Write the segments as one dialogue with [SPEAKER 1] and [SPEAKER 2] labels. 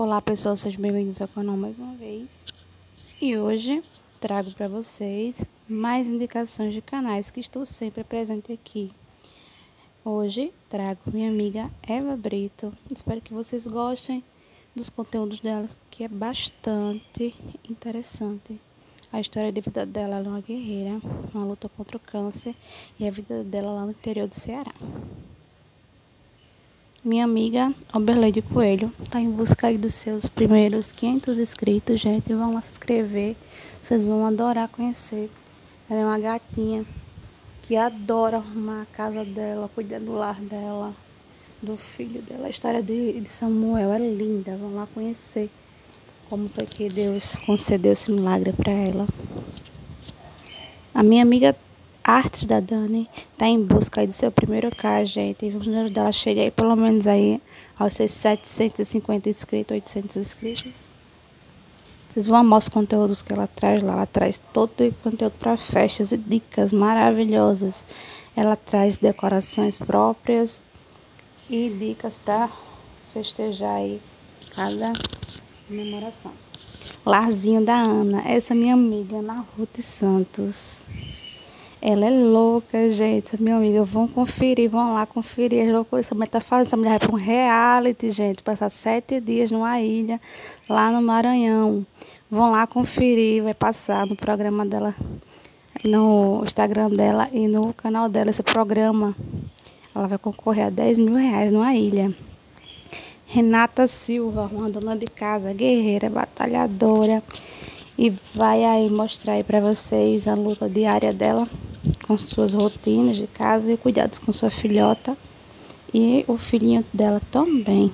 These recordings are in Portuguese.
[SPEAKER 1] Olá pessoal, sejam bem-vindos ao canal mais uma vez. E hoje trago para vocês mais indicações de canais que estou sempre presente aqui. Hoje trago minha amiga Eva Brito. Espero que vocês gostem dos conteúdos dela, que é bastante interessante. A história de vida dela, ela é uma guerreira, uma luta contra o câncer e a vida dela lá no interior do Ceará. Minha amiga Oberleide Coelho está em busca aí dos seus primeiros 500 inscritos, gente. Vão lá se inscrever, vocês vão adorar conhecer. Ela é uma gatinha que adora arrumar a casa dela, cuidar do lar dela, do filho dela. A história de Samuel é linda, vão lá conhecer como foi que Deus concedeu esse milagre para ela. A minha amiga Artes da Dani tá em busca aí do seu primeiro K, gente. E vamos ajudar ela a chegar aí pelo menos aí aos seus 750 inscritos, 800 inscritos. Vocês vão amar os conteúdos que ela traz lá. Ela traz todo o conteúdo para festas e dicas maravilhosas. Ela traz decorações próprias e dicas para festejar aí cada comemoração. Larzinho da Ana, essa minha amiga Ana Ruth Santos. Ela é louca, gente. Essa minha amiga, vão conferir, vão lá conferir as loucuras. Essa mulher tá fazendo, essa mulher vai para um reality, gente. Passar 7 dias numa ilha, lá no Maranhão. Vão lá conferir, vai passar no programa dela, no Instagram dela e no canal dela, esse programa. Ela vai concorrer a 10 mil reais numa ilha. Renata Silva, uma dona de casa, guerreira, batalhadora. E vai aí mostrar aí para vocês a luta diária dela, com suas rotinas de casa e cuidados com sua filhota e o filhinho dela também.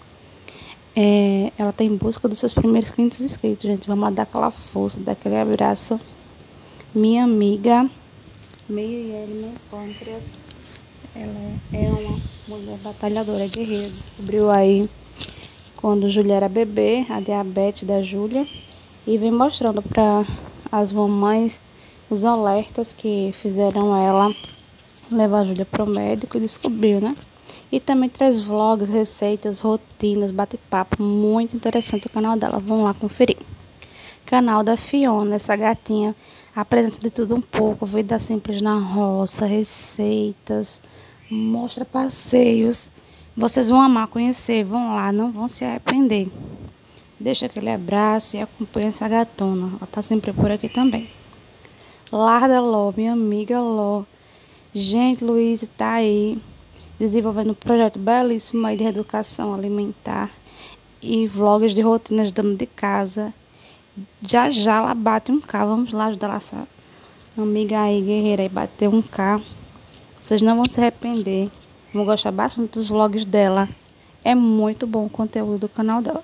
[SPEAKER 1] Ela está em busca dos seus primeiros 500 inscritos, gente. Vamos dar aquela força, dar aquele abraço. Minha amiga Meirelle Pâncreas, ela é uma mulher batalhadora, guerreira. Descobriu aí quando Júlia era bebê, a diabetes da Júlia, e vem mostrando para as mamães os alertas que fizeram ela levar a Júlia para o médico e descobriu, né? E também traz vlogs, receitas, rotinas, bate-papo, muito interessante o canal dela. Vão lá conferir. Canal da Fiona, essa gatinha apresenta de tudo um pouco, vida simples na roça, receitas, mostra passeios. Vocês vão amar conhecer, vão lá, não vão se arrepender. Deixa aquele abraço e acompanha essa gatona, ela tá sempre por aqui também. Lar da Ló, minha amiga Ló. Gente, Luiz tá aí desenvolvendo um projeto belíssimo aí de reeducação alimentar e vlogs de rotinas dona de casa. Já já ela bate um K, vamos lá ajudar essa amiga aí, guerreira, aí bater um K. Vocês não vão se arrepender, vão gostar bastante dos vlogs dela. É muito bom o conteúdo do canal dela.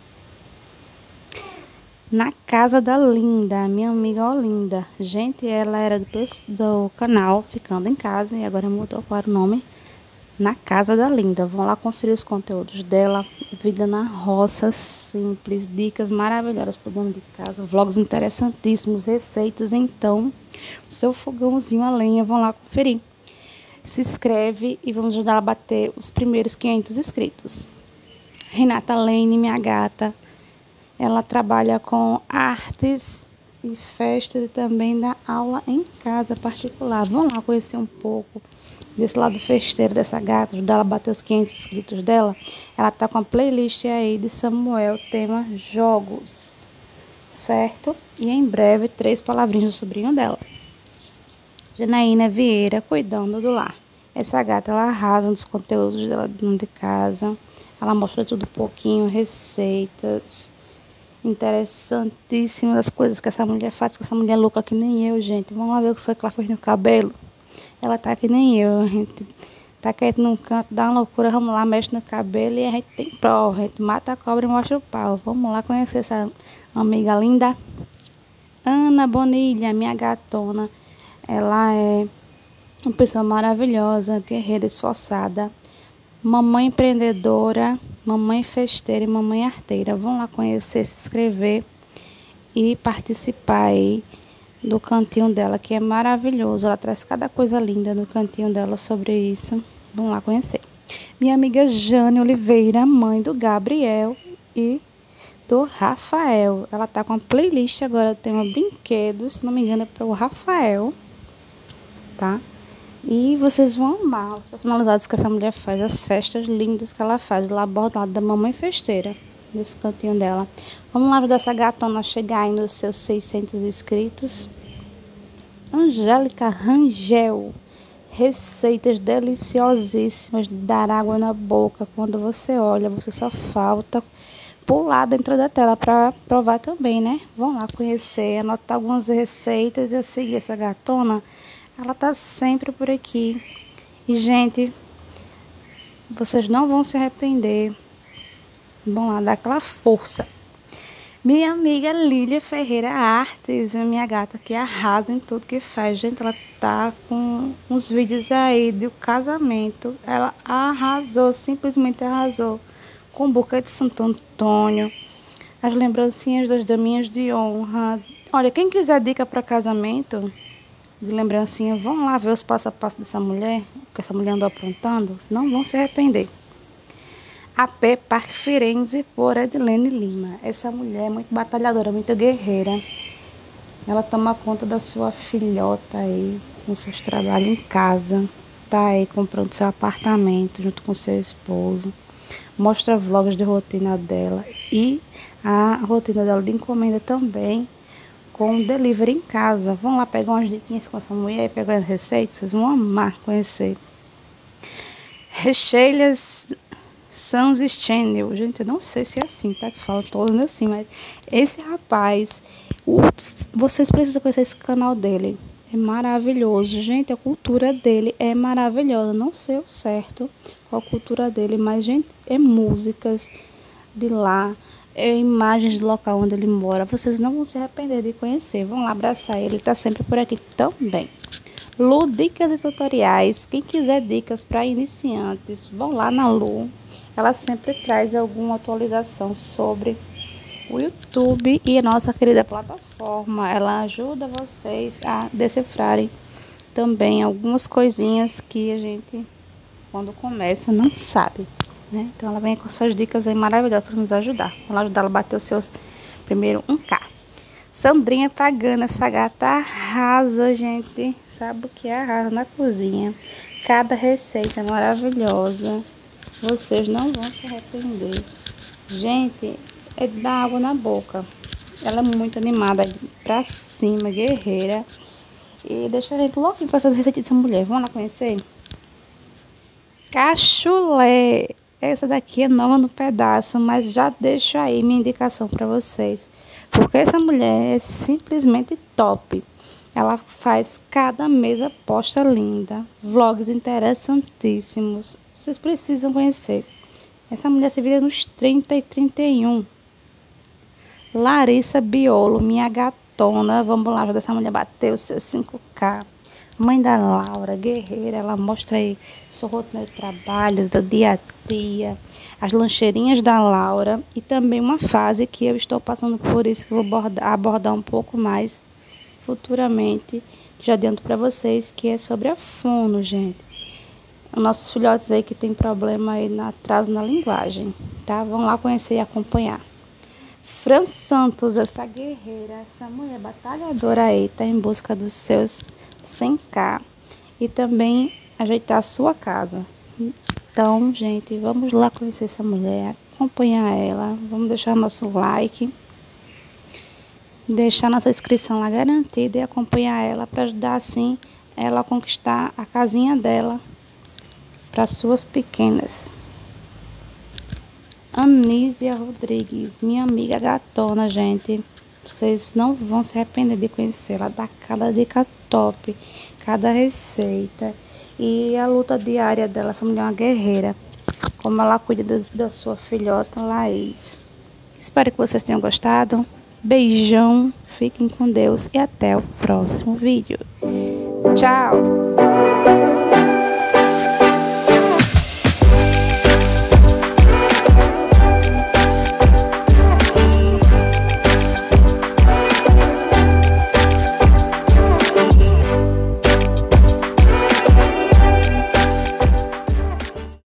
[SPEAKER 1] Na Casa da Linda, minha amiga Olinda. Gente, ela era do canal Ficando em Casa e agora mudou para o nome Na Casa da Linda. Vão lá conferir os conteúdos dela. Vida na roça, simples, dicas maravilhosas para o dono de casa, vlogs interessantíssimos, receitas. Então, o seu fogãozinho a lenha, vão lá conferir. Se inscreve e vamos ajudar ela a bater os primeiros 500 inscritos. Renata Lane, minha gata. Ela trabalha com artes e festas e também dá aula em casa particular. Vamos lá conhecer um pouco desse lado festeiro dessa gata, ajudar ela a bater os 500 inscritos dela. Ela tá com a playlist aí de Samuel, tema jogos, certo? E em breve 3 palavrinhas do sobrinho dela. Janaína Vieira, cuidando do lar. Essa gata, ela arrasa nos conteúdos dela dentro de casa. Ela mostra tudo um pouquinho, receitas interessantíssimas, as coisas que essa mulher faz, que essa mulher é louca que nem eu, gente. Vamos lá ver o que foi que ela fez no cabelo. Ela tá que nem eu, a gente tá quieto num canto, dá uma loucura, vamos lá, mexe no cabelo e a gente tem prova, a gente mata a cobra e mostra o pau. Vamos lá conhecer essa amiga linda. Ana Bonilha, minha gatona, ela é uma pessoa maravilhosa, guerreira, esforçada, mamãe empreendedora, mamãe festeira e mamãe arteira. Vão lá conhecer, se inscrever e participar aí do cantinho dela, que é maravilhoso. Ela traz cada coisa linda no cantinho dela sobre isso. Vão lá conhecer. Minha amiga Jane Oliveira, mãe do Gabriel e do Rafael. Ela tá com uma playlist agora, tem um brinquedo, se não me engano é para o Rafael, tá? E vocês vão amar os personalizados que essa mulher faz, as festas lindas que ela faz, lá bordado da mamãe festeira, nesse cantinho dela. Vamos lá ajudar essa gatona a chegar aí nos seus 600 inscritos. Angélica Rangel, receitas deliciosíssimas de dar água na boca. Quando você olha, você só falta pular dentro da tela para provar também, né? Vão lá conhecer, anotar algumas receitas e eu seguir essa gatona. Ela tá sempre por aqui. E, gente, vocês não vão se arrepender. Vão lá dar aquela força. Minha amiga Lília Ferreira Artes, minha gata que arrasa em tudo que faz. Gente, ela tá com uns vídeos aí do casamento. Ela arrasou, simplesmente arrasou. Com o buquê de Santo Antônio, as lembrancinhas das daminhas de honra. Olha, quem quiser dica para casamento, de lembrancinha, vão lá ver os passo a passo dessa mulher, que essa mulher andou aprontando, não vão se arrepender. AP Parque Firenze, por Edilene Lima. Essa mulher é muito batalhadora, muito guerreira. Ela toma conta da sua filhota aí, com seus trabalhos em casa. Tá aí comprando seu apartamento junto com seu esposo. Mostra vlogs de rotina dela e a rotina dela de encomenda também, com delivery em casa. Vão lá pegar umas diquinhas com essa mulher, pegar as receitas, vocês vão amar conhecer. Recheiras Sans Channel. Gente, eu não sei se é assim, tá? Que fala todos assim, mas esse rapaz, vocês precisam conhecer esse canal dele. É maravilhoso, gente, a cultura dele é maravilhosa. Não sei o certo qual a cultura dele, mas, gente, é músicas de lá, é imagens do local onde ele mora. Vocês não vão se arrepender de conhecer. Vão lá abraçar ele, ele tá sempre por aqui também. Lu, dicas e tutoriais. Quem quiser dicas para iniciantes, vão lá na Lu. Ela sempre traz alguma atualização sobre o YouTube e a nossa querida plataforma. Ela ajuda vocês a decifrarem também algumas coisinhas que a gente, quando começa, não sabe, né? Então ela vem com suas dicas aí maravilhosas para nos ajudar. Vamos ajudar ela a bater os seus primeiro 1K. Sandrinha Pagana, essa gata arrasa, gente. Sabe o que é? Arrasa na cozinha. Cada receita é maravilhosa. Vocês não vão se arrepender. Gente, é dar água na boca. Ela é muito animada, pra cima, guerreira. E deixa a gente louquinho com essas receitas dessa mulher. Vamos lá conhecer? Cachulé. Essa daqui é nova no pedaço, mas já deixo aí minha indicação para vocês. Porque essa mulher é simplesmente top. Ela faz cada mesa posta linda. Vlogs interessantíssimos. Vocês precisam conhecer. Essa mulher se vira nos 30 e 31. Larissa Biolo, minha gatona. Vamos lá ajudar essa mulher a bater os seus 5K. Mãe da Laura, guerreira. Ela mostra aí sua rotina de trabalhos, do dia a dia. As lancheirinhas da Laura. E também uma fase que eu estou passando por isso, que eu vou abordar um pouco mais futuramente. Já adianto para vocês que é sobre a fono, gente. Os nossos filhotes aí que tem problema aí no atraso na linguagem, tá? Vão lá conhecer e acompanhar. Fran Santos, essa guerreira, essa mulher batalhadora aí, tá em busca dos seus 100K e também ajeitar a sua casa. Então, gente, vamos lá conhecer essa mulher, acompanhar ela, vamos deixar nosso like, deixar nossa inscrição lá garantida e acompanhar ela para ajudar assim ela a conquistar a casinha dela para suas pequenas. Anísia Rodrigues, minha amiga gatona, gente. Vocês não vão se arrepender de conhecê-la. Dá cada dica top, cada receita. E a luta diária dela, essa mulher é uma guerreira. Como ela cuida da sua filhota, Laís. Espero que vocês tenham gostado. Beijão, fiquem com Deus e até o próximo vídeo. Tchau!